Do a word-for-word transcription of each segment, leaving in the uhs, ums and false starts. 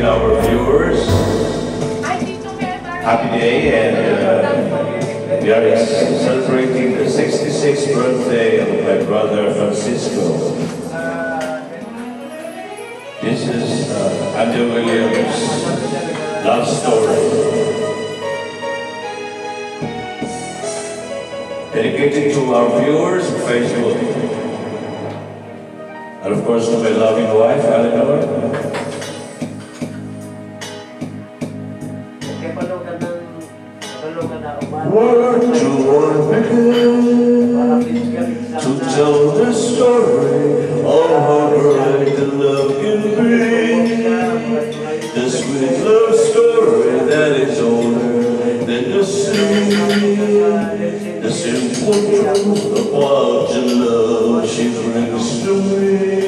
greeting our viewers. Happy day, and uh, we are celebrating the sixty-sixth birthday of my brother Francisco. This is uh, Andy Williams' love story. Dedicated to our viewers on Facebook. And of course to my loving wife, Eleanor. Where do I begin to tell the story of how great the love can be? The sweet love story that is older than the sea. The simple truth of what the love she brings to me.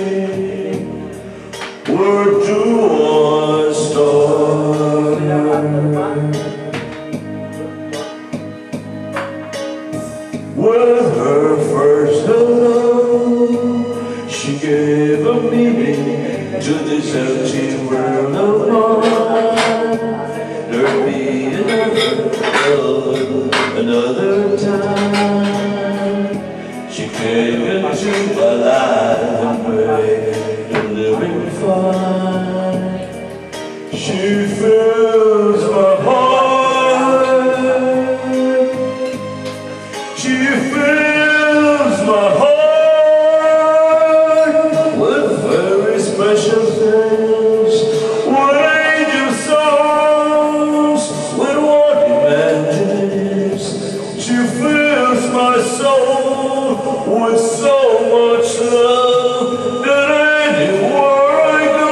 Where do I start? With her first hello, she gave a meaning to this empty world of mine. There'd be another, another time. She came into my life and made the living fine. She fills my heart. She fills my heart with very special things, with angel songs, with warm imaginings. She fills my soul with so much love that anywhere I go,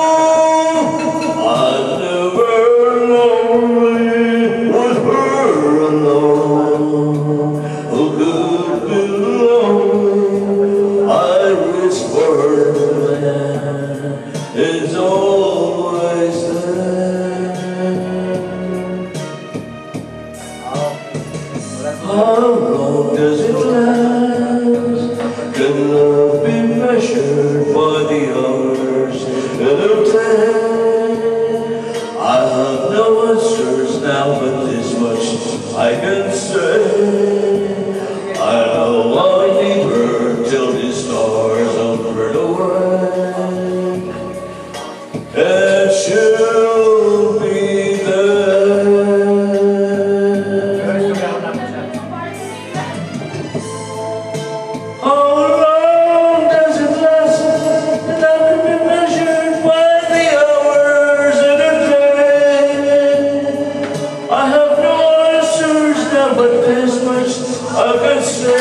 I'm never lonely with her alone. Who could be lonely? I whisper, it's always there. How long does it last? Can love be measured by the hours in a day? I have no answers now, but this much I can say. I know I'll need her till the stars will burn away, and she'll be there. How long does it last? And that can be measured by the hours in a day. I have no answers now, but this much I can say.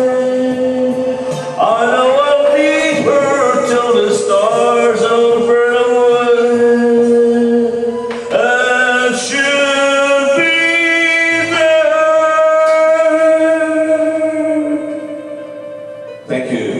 I know I'll need her till the stars will burn away, and she'll be there. Thank you.